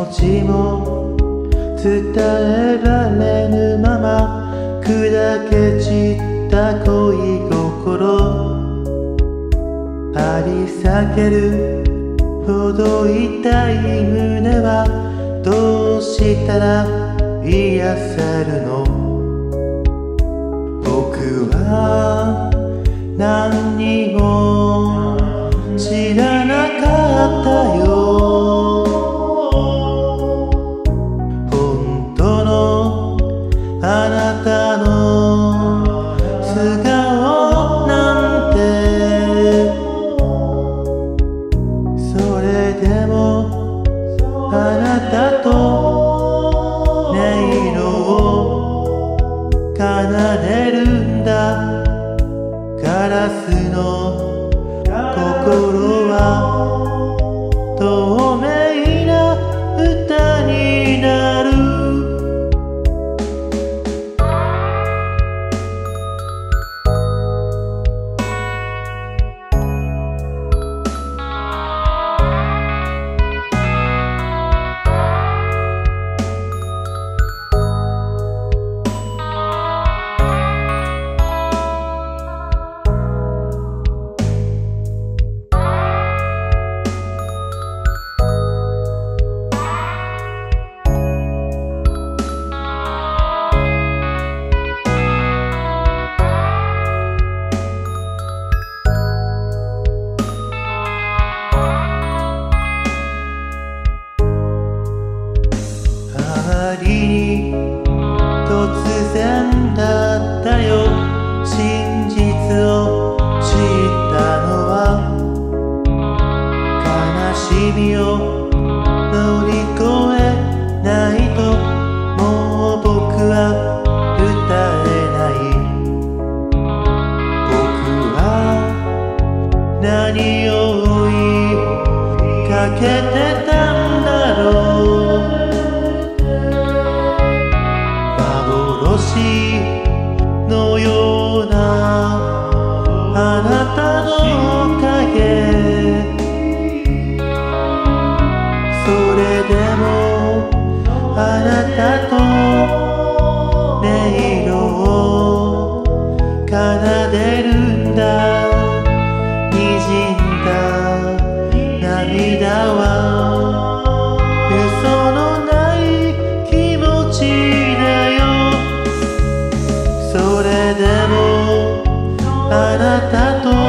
ちも伝えられぬまま砕け散った恋心張り裂けるほど痛い胸はどうしたら癒せるの。僕は何にも知らなかったよ。本当のあなたの素顔なんて。それでもあなたと音色を奏でるんだ。ガラスの心は透明な歌になる。あまりに突然だったよ。真実を知ったのは悲しみを乗り越えないともう僕は歌えない。僕は何を追いかけてたんだろう。幻のようなあなたの影。それでもあなたと音色を奏でるんだ。滲んだ涙は嘘のない気持ちだよ。それでもあなたと